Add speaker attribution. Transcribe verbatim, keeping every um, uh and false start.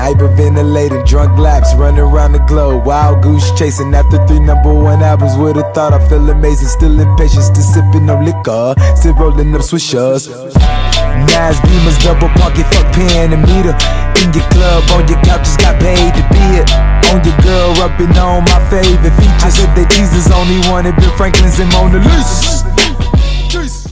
Speaker 1: Hyperventilating, drunk laps, running around the globe. Wild goose chasing after three number one albums. Would've thought I feel amazing, still impatient, still sipping on liquor, still rolling up swishers. Nas Beamers, double pocket, fuck pen and meter. In your club, on your couch, just got paid to be it. On your girl, rubbing on my favorite features. I said that Jesus only wanted Ben Franklin's and Mona Lisa.